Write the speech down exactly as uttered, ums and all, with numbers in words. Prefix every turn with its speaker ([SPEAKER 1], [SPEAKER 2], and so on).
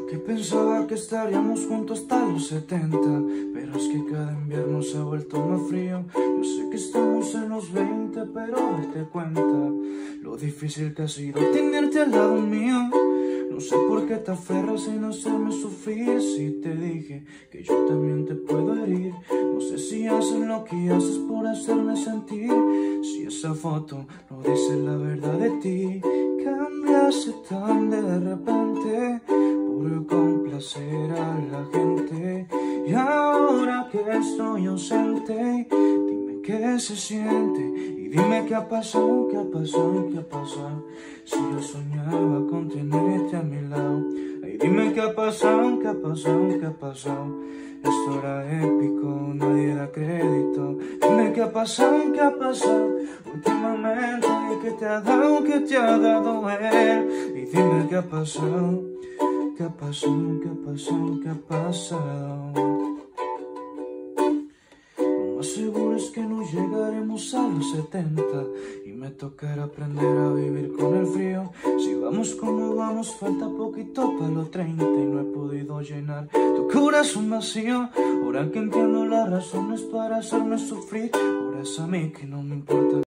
[SPEAKER 1] Que pensaba que estaríamos juntos hasta los setenta, pero es que cada invierno se ha vuelto más frío. Yo sé que estamos en los veinte, pero date cuenta lo difícil que ha sido tenerte al lado mío. No sé por qué te aferras en hacerme sufrir, si te dije que yo también te puedo herir. No sé si haces lo que haces por hacerme sentir, si esa foto no dice la verdad de ti. Cambiaste tan de repente por complacer a la gente, y ahora que estoy ausente, dime qué se siente y dime qué ha pasado, qué ha pasado, qué ha pasado. Si yo soñaba con tenerte a mi lado, ay, dime qué ha pasado, qué ha pasado, qué ha pasado. Esto era épico, nadie da crédito. Dime qué ha pasado, qué ha pasado últimamente, qué te ha dado, qué te ha dado él. Y dime qué ha pasado, qué ha pasado, qué ha pasado, qué ha pasado. Lo más seguro es que no llegaremos a los setenta y me tocará aprender a vivir con el frío. Si vamos como vamos, falta poquito para los treinta y no he podido llenar tu corazón vacío. Ahora que entiendo las razones para hacerme sufrir, ahora es a mí que no me importa.